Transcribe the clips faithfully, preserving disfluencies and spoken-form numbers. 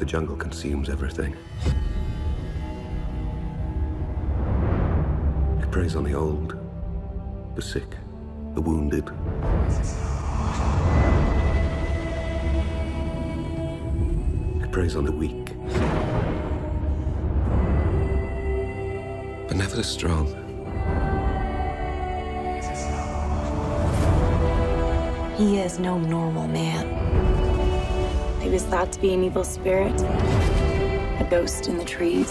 jungle consumes everything. It preys on the old, the sick, the wounded. It preys on the weak. But never the strong. He is no normal man. He was thought to be an evil spirit, a ghost in the trees.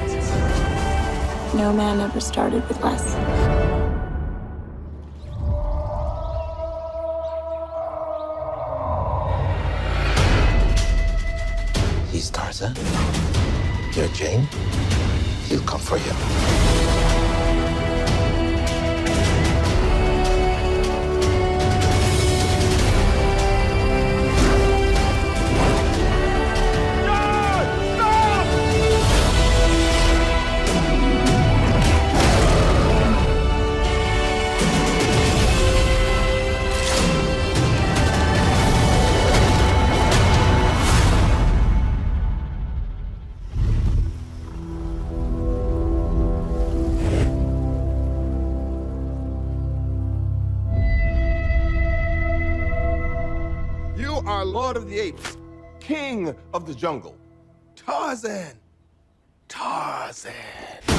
No man ever started with less. He's Tarzan. You're Jane. He'll come for you. You are Lord of the Apes, King of the Jungle. Tarzan. Tarzan.